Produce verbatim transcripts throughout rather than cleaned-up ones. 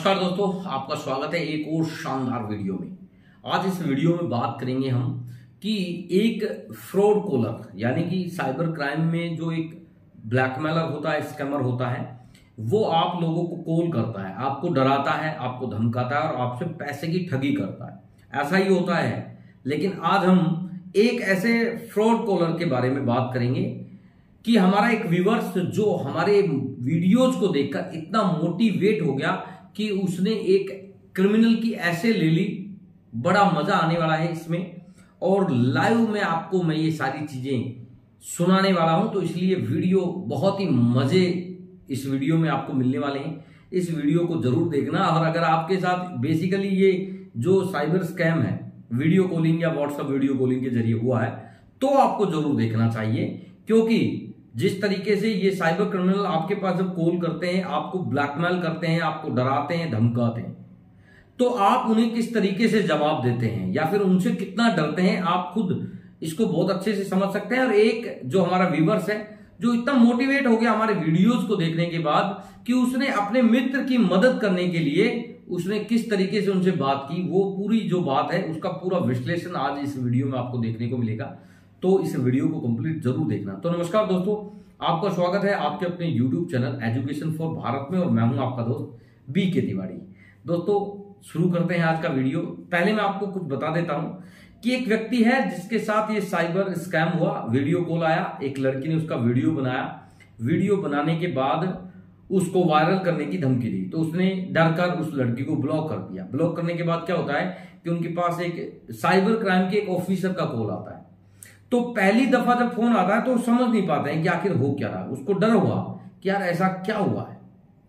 नमस्कार दोस्तों, आपका स्वागत है एक और शानदार वीडियो में। आज इस वीडियो में बात करेंगे हम कि एक फ्रॉड कॉलर यानी कि साइबर क्राइम में जो एक ब्लैकमेलर होता है, स्कैमर होता है, वो आप लोगों को कॉल करता है, आपको डराता है, आपको धमकाता है और आपसे पैसे की ठगी करता है। ऐसा ही होता है। लेकिन आज हम एक ऐसे फ्रॉड कॉलर के बारे में बात करेंगे कि हमारा एक व्यूअर्स जो हमारे वीडियोज को देखकर इतना मोटिवेट हो गया कि उसने एक क्रिमिनल की ऐसे ले ली। बड़ा मजा आने वाला है इसमें और लाइव में आपको मैं ये सारी चीजें सुनाने वाला हूं, तो इसलिए वीडियो बहुत ही मजे इस वीडियो में आपको मिलने वाले हैं। इस वीडियो को जरूर देखना। और अगर आपके साथ बेसिकली ये जो साइबर स्कैम है वीडियो कॉलिंग या व्हाट्सएप वीडियो कॉलिंग के जरिए हुआ है, तो आपको जरूर देखना चाहिए, क्योंकि जिस तरीके से ये साइबर क्रिमिनल आपके पास जब कॉल करते हैं, आपको ब्लैकमेल करते हैं, आपको डराते हैं, धमकाते हैं, तो आप उन्हें किस तरीके से जवाब देते हैं या फिर उनसे कितना डरते हैं, आप खुद इसको बहुत अच्छे से समझ सकते हैं। और एक जो हमारा व्यूअर्स है जो इतना मोटिवेट हो गया हमारे वीडियोस को देखने के बाद कि उसने अपने मित्र की मदद करने के लिए उसने किस तरीके से उनसे बात की, वो पूरी जो बात है उसका पूरा विश्लेषण आज इस वीडियो में आपको देखने को मिलेगा। तो इस वीडियो को कंप्लीट जरूर देखना। तो नमस्कार दोस्तों, आपका स्वागत है आपके अपने YouTube channel education for Bharat में और मैं हूं आपका दोस्त बी के तिवारी। दोस्तों शुरू करते हैं आज का वीडियो। पहले मैं आपको कुछ बता देता हूं कि एक व्यक्ति है जिसके साथ ये साइबर स्कैम हुआ। वीडियो कॉल आया, एक लड़की ने उसका वीडियो बनाया। वीडियो बनाने के बाद उसको वायरल करने की धमकी दी, तो उसने डर कर उस लड़की को ब्लॉक कर दिया। ब्लॉक करने के बाद क्या होता है कि उनके पास एक साइबर क्राइम के एक ऑफिसर का कॉल आता है। तो पहली दफा जब फोन आता है तो समझ नहीं पाते हैं कि आखिर हो क्या रहा है। उसको डर हुआ कि यार ऐसा क्या हुआ है।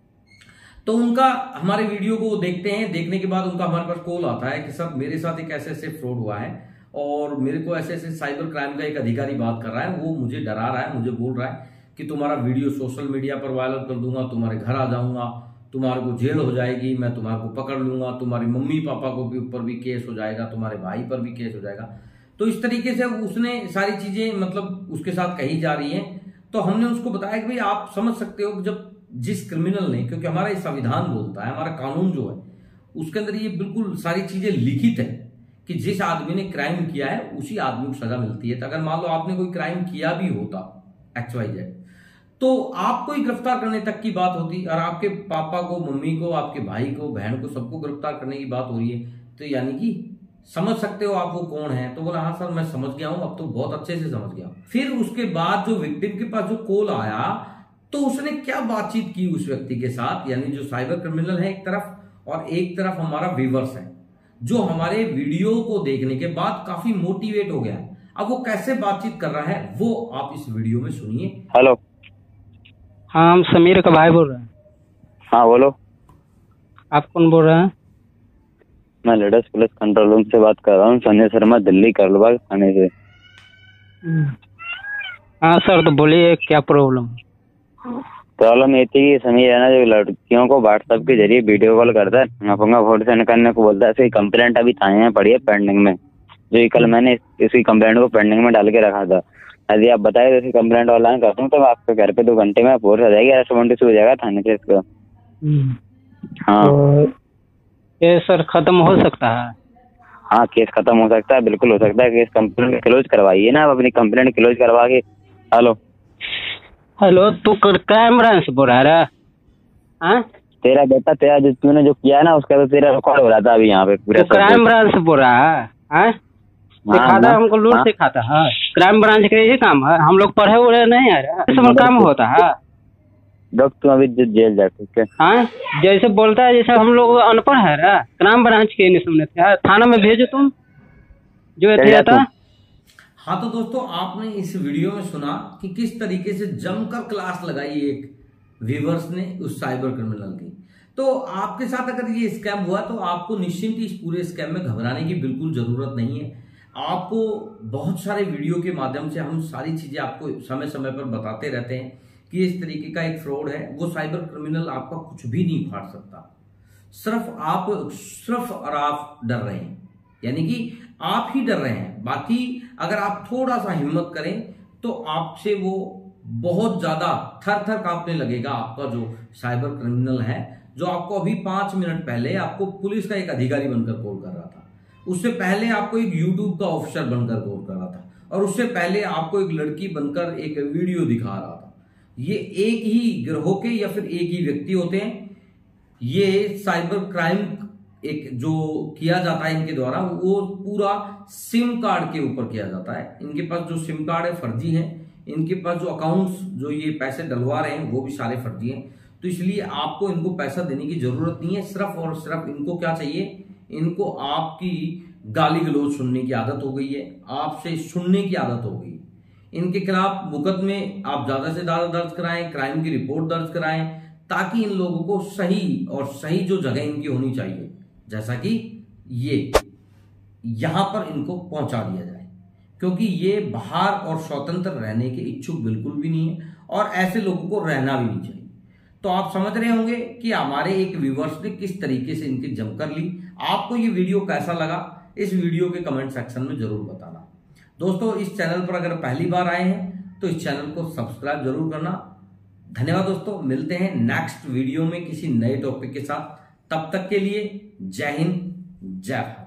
तो उनका हमारे वीडियो को देखते हैं, देखने के बाद उनका हमारे पास कॉल आता है कि सर मेरे साथ एक ऐसे ऐसे फ्रॉड हुआ है और मेरे को ऐसे ऐसे साइबर क्राइम का एक अधिकारी बात कर रहा है, वो मुझे डरा रहा है, मुझे बोल रहा है कि तुम्हारा वीडियो सोशल मीडिया पर वायरल कर दूंगा, तुम्हारे घर आ जाऊंगा, तुम्हारे को जेल हो जाएगी, मैं तुम्हारे को पकड़ लूंगा, तुम्हारे मम्मी पापा को भी ऊपर भी केस हो जाएगा, तुम्हारे भाई पर भी केस हो जाएगा। तो इस तरीके से उसने सारी चीजें मतलब उसके साथ कही जा रही हैं। तो हमने उसको बताया कि भाई आप समझ सकते हो कि जब जिस क्रिमिनल ने, क्योंकि हमारा ये संविधान बोलता है, हमारा कानून जो है उसके अंदर ये बिल्कुल सारी चीजें लिखित है कि जिस आदमी ने क्राइम किया है उसी आदमी को सजा मिलती है। तो अगर मान लो आपने कोई क्राइम किया भी होता एक्स वाई जेड, तो आपको ही गिरफ्तार करने तक की बात होती और आपके पापा को, मम्मी को, आपके भाई को, बहन को, सबको गिरफ्तार करने की बात हो रही है। तो यानी कि समझ सकते हो आप वो कौन है। तो बोला हाँ सर मैं समझ गया हूं, अब तो बहुत अच्छे से समझ गया हूं। फिर उसके बाद जो विक्टिम के पास जो कॉल आया तो उसने क्या बातचीत की उस व्यक्ति के साथ, यानी जो साइबर क्रिमिनल है एक तरफ और एक तरफ हमारा व्यूअर्स है जो हमारे वीडियो को देखने के बाद काफी मोटिवेट हो गया है। अब वो कैसे बातचीत कर रहा है वो आप इस वीडियो में सुनिए। हेलो, हाँ हम समीर का भाई बोल रहे हैं। हाँ बोलो। आप कौन बोल रहे हैं? मैं लेटेस्ट पुलिस कंट्रोल रूम से बात कर रहा हूँ, संजय शर्मा, दिल्ली करलबाग थाने से। हाँ सर, तो बोलिए क्या प्रॉब्लम? प्रॉब्लम ये थी कि समीर है ना, जो लड़कियों को व्हाट्सएप के जरिए वीडियो कॉल करता है, नंगा फोटो सेंड करने को बोलता है। इसकी कंप्लेंट अभी थाने में पड़ी है पेंडिंग में, जो कल मैंने इसकी कंप्लेंट को पेंडिंग में डाल के रखा था। यदि आप बताए तो इसकी कंप्लेंट ऑनलाइन कर दूँ तो आपके घर पे दो घंटे में फोर्स आ जाएगी, अरेस्ट वारंट हो जाएगा थाने से इसका। हाँ तो ये सर खत्म हो सकता है? हाँ केस खत्म हो सकता है, बिल्कुल हो सकता है। केस कंप्लेंट क्लोज करवाइए ना, आप अपनी कंप्लेंट क्लोज करवा के। हेलो हेलो, तू क्राइम ब्रांच से बोल रहा है? हाँ तेरा बेटा, तेरा जो तूने जो किया है ना उसका तो तेरा रिकॉर्ड हो रहा था अभी यहाँ पे पूरा। तो क्राइम ब्रांच से बोल रहा है? हाँ सिखाता हमको, लूट सिखाता है। क्राइम ब्रांच का यही काम है, हम लोग पढ़े उड़े नहीं है, सब काम होता है। डॉक्टर तुम अभी जेल जा, ठीक है? हाँ जैसे बोलता है जैसे हम लोग अनपढ़ है रा। क्राइम ब्रांच के नहीं थाना में भेजो तुम जो था। हाँ तो दोस्तों आपने इस वीडियो में सुना कि किस तरीके से जमकर क्लास लगाई एक व्यूअर्स ने उस साइबर क्रिमिनल की। तो आपके साथ अगर ये स्कैम हुआ तो आपको निश्चिंत इस पूरे स्कैम में घबराने की बिल्कुल जरूरत नहीं है। आपको बहुत सारे वीडियो के माध्यम से हम सारी चीजें आपको समय समय पर बताते रहते हैं कि इस तरीके का एक फ्रॉड है। वो साइबर क्रिमिनल आपका कुछ भी नहीं फाड़ सकता, सिर्फ आप सिर्फ और आप डर रहे हैं, यानी कि आप ही डर रहे हैं। बाकी अगर आप थोड़ा सा हिम्मत करें तो आपसे वो बहुत ज्यादा थर थर कांपने लगेगा आपका जो साइबर क्रिमिनल है। जो आपको अभी पांच मिनट पहले आपको पुलिस का एक अधिकारी बनकर कॉल कर रहा था, उससे पहले आपको एक यूट्यूब का ऑफिसर बनकर कॉल कर रहा था, और उससे पहले आपको एक लड़की बनकर एक वीडियो दिखा रहा था। ये एक ही गिरोह के या फिर एक ही व्यक्ति होते हैं। ये साइबर क्राइम एक जो किया जाता है इनके द्वारा, वो पूरा सिम कार्ड के ऊपर किया जाता है। इनके पास जो सिम कार्ड है फर्जी है, इनके पास जो अकाउंट्स जो ये पैसे डलवा रहे हैं वो भी सारे फर्जी हैं। तो इसलिए आपको इनको पैसा देने की जरूरत नहीं है। सिर्फ और सिर्फ इनको क्या चाहिए, इनको आपकी गाली गलौज सुनने की आदत हो गई है, आपसे सुनने की आदत हो गई। इनके खिलाफ मुकदमे आप ज्यादा से ज्यादा दर्ज कराएं, क्राइम की रिपोर्ट दर्ज कराएं, ताकि इन लोगों को सही और सही जो जगह इनकी होनी चाहिए, जैसा कि ये यहां पर इनको पहुंचा दिया जाए, क्योंकि ये बाहर और स्वतंत्र रहने के इच्छुक बिल्कुल भी नहीं है और ऐसे लोगों को रहना भी नहीं चाहिए। तो आप समझ रहे होंगे कि हमारे एक व्यूवर्स ने किस तरीके से इनकी जमकर ली। आपको ये वीडियो कैसा लगा, इस वीडियो के कमेंट सेक्शन में जरूर बताना। दोस्तों, इस चैनल पर अगर पहली बार आए हैं तो इस चैनल को सब्सक्राइब जरूर करना। धन्यवाद दोस्तों, मिलते हैं नेक्स्ट वीडियो में किसी नए टॉपिक के साथ। तब तक के लिए जय हिंद, जय भारत।